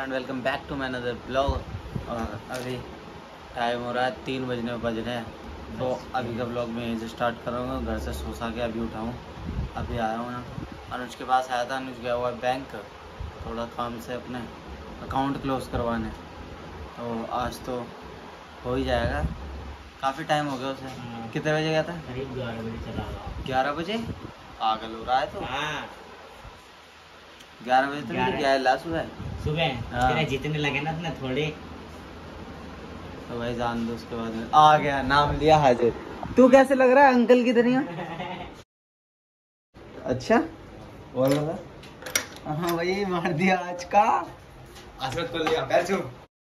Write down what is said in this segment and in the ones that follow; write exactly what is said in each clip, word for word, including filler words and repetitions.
And welcome back to my another blog. और अभी time हो रहा है तीन बजने बज रहे हैं, तो अभी का ब्लॉग मैं यहीं से स्टार्ट करूँगा। घर से सो सा के अभी उठाऊँ, अभी आया हूँ ना। अनुज के पास आया था, अनुज गया हुआ है बैंक, थोड़ा काम से अपने अकाउंट क्लोज करवाने, तो आज तो हो ही जाएगा। काफ़ी टाइम हो गया उसे। कितने बजे गया था? करीब ग्यारह बजे चला गया। ग्यारह बजे पागल हो रहा है तो। हाँ ग्यारह बजे तो नहीं गया ला सुबह सुबह तेरे जितने लगे ना इतने थोड़े। तो भाई जान दो, उसके बाद में आ गया, नाम लिया हाजिर। तू कैसे लग रहा है अंकल की तरह? अच्छा और बता। हाँ भाई मार दिया आज का। आसरत कर लिया बैठ चुप।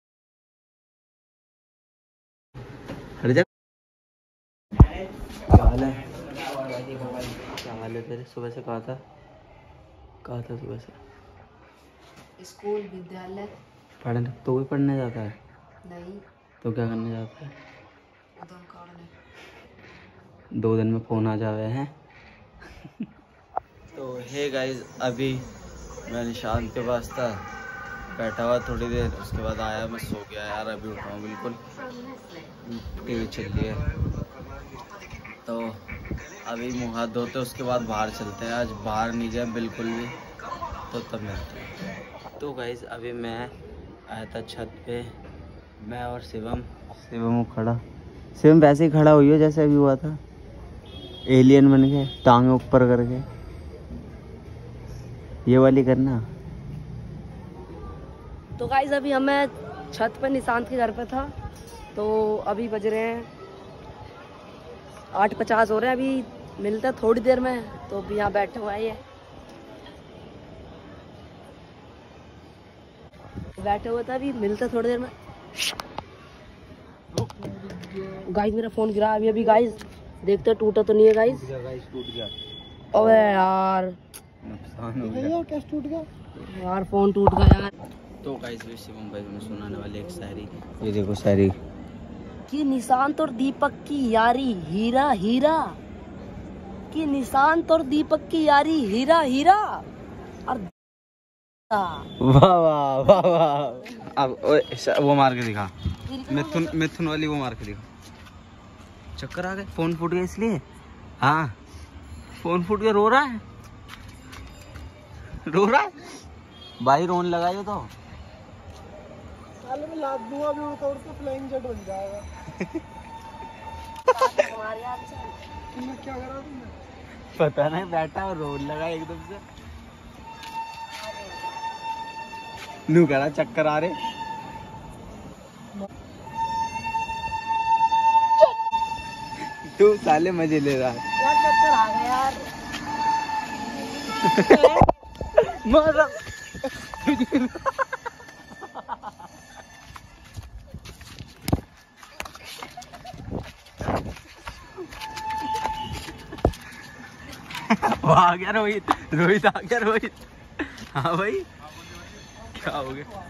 हट जा। क्या हाल है? क्या हाल है तेरे? सुबह से कहा था कहा था सुबह से स्कूल विद्यालय पढ़ने। तो भी पढ़ने जाता है? नहीं। तो क्या करने जाता है? उधम करने। दो दिन में फोन आ जावे हैं। तो हे गाइस, अभी मैं निशान के पास था, बैठा हुआ थोड़ी देर, उसके बाद आया, मैं सो गया यार। अभी उठा हूँ बिल्कुल, टीवी चल रही है। तो अभी मुँह हाथ धोते उसके बाद बाहर चलते हैं। आज बाहर नहीं गया बिल्कुल भी, तो तब मिलते हैं। तो गाइस अभी मैं आया था छत पे, मैं और शिवम। शिवम खड़ा, शिवम वैसे ही खड़ा हुई हो जैसे अभी हुआ था, एलियन बन के टांगे ऊपर करके। ये वाली करना। तो गाइस अभी हमें छत पे निशांत के घर पे था, तो अभी बज रहे हैं आठ पचास हो रहे हैं। अभी मिलते हैं थोड़ी देर में, तो अभी यहाँ बैठे हुए हैं, बैठे हुए थे, अभी मिलते हैं थोड़ी देर में। गाइस मेरा फोन गिरा अभी अभी गाइस, देखते टूटा तो नहीं है गाइस। टूट गया। अबे यार नुकसान हो गया। कैसे टूट गया यार? फोन टूट गया यार। तो गाइस वे शिवम भाई में सुनाने वाले एक शायरी, ये देखो शायरी। कि निशांत और दीपक की यारी हीरा हीरा, कि निशांत और दीपक की यारी हीरा हीरा। और वाह वाह वाह वाह। अब वो मार के दिखा, मिथुन मिथुन वाली वो मार के दिखा। चक्कर आ गए, फोन फूट गया इसलिए। हाँ फोन फूट गया, रो रहा है, रो रहा है भाई। रोन लगाइए तो मैं लाद दूंगा भी, तो उसका फ्लाइंग जेट बन जाएगा। तुमने क्या करा? तुमने पता नहीं, बैठा और रोन लगा एकदम से। नू करा चक्कर आ रहे। तू साले मजे ले रहा है यार, चक्कर आ गया यार। मारा। वो आ गया रोहित, रोहित आ गया रोहित। हाँ भाई क्या हो गया?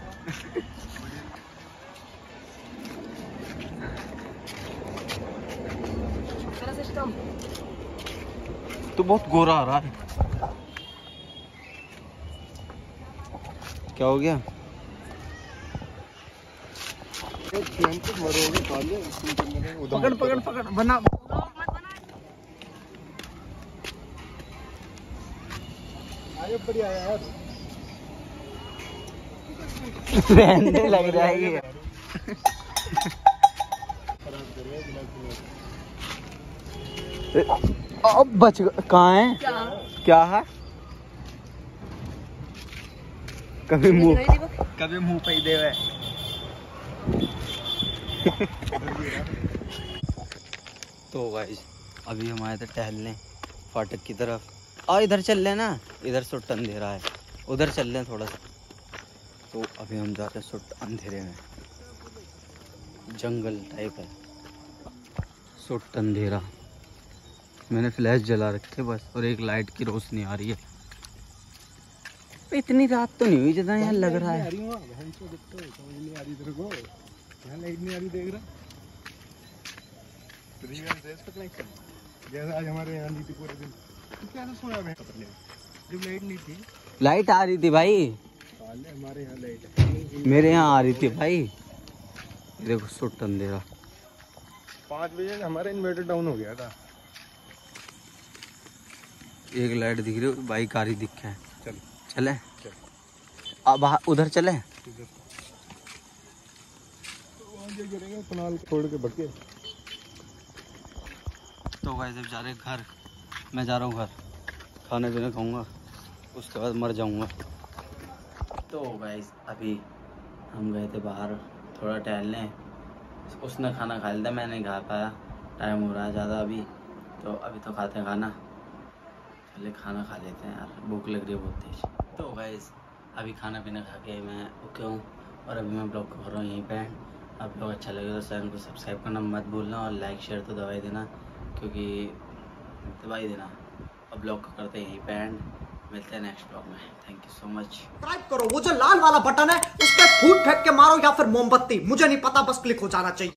मेरा सिस्टम तो बहुत गोरा आ रहा है। क्या हो गया? पकड़ पकड़ पकड़ बना। आगे बढ़िया यार। रहने लग जाएगी। अब बच गया। कहाँ है? क्या क्या है? कभी मुंह कभी मुंह पे ही देवे। तो गाइस अभी हम आए थे टहलने फाटक की तरफ। आ इधर चल ले ना, इधर सुट अंधेरा है, उधर चल लें थोड़ा सा। तो अभी हम जाते हैं सुट अंधेरे में, जंगल टाइप है, सुट अंधेरा। मैंने फ्लैश जला रखे बस, और एक लाइट की रोशनी आ रही है। इतनी रात तो नहीं हुई जितना यहाँ लग रहा है। जैसे आज हमारे यहाँ ली थी पूरे दिन, कैसे सोया मैं? जब लाइट नहीं थी, लाइट आ रही थी भाई। हमारे यहाँ लाइट है। मेरे यहाँ आ रही थी भाई, देखो सुट अंधेरा। पाँच बजे हमारा इन्वर्टर डाउन हो गया था। एक लाइट दिख रही है, बाइक आ रही दिख है। चल चले चल। अब उधर चले। गिरेगा कुनाल छोड़ के भटके। तो गाइस अब जा रहे घर, मैं जा रहा हूँ घर, खाने पीने खाऊंगा, उसके बाद मर जाऊंगा। तो गाइस अभी हम गए थे बाहर थोड़ा टहलने, उसने खाना खा लिया, मैं नहीं खा पाया, टाइम हो रहा है ज़्यादा अभी, तो अभी तो खाते हैं खाना, पहले खाना खा लेते हैं यार, भूख लग रही है बहुत तेज। तो गाइस अभी खाना पीना खा के मैं ओके हूँ और अभी मैं ब्लॉग कर रहा हूँ यहीं पे। आप लोग अच्छा लगे तो चैनल को सब्सक्राइब करना मत भूलना और लाइक शेयर तो दबाई देना, क्योंकि दबाई देना। अब ब्लॉग को करते हैं यहीं पे एंड, मिलते हैं नेक्स्ट ब्लॉग में। Thank you so much. Subscribe करो, वो जो लाल वाला बटन है उस पर फूट फेंक के मारो या फिर मोमबत्ती, मुझे नहीं पता, बस क्लिक हो जाना चाहिए।